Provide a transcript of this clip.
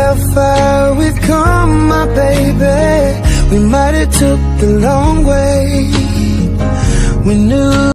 how far we've come, my baby. We might have took the long way. We knew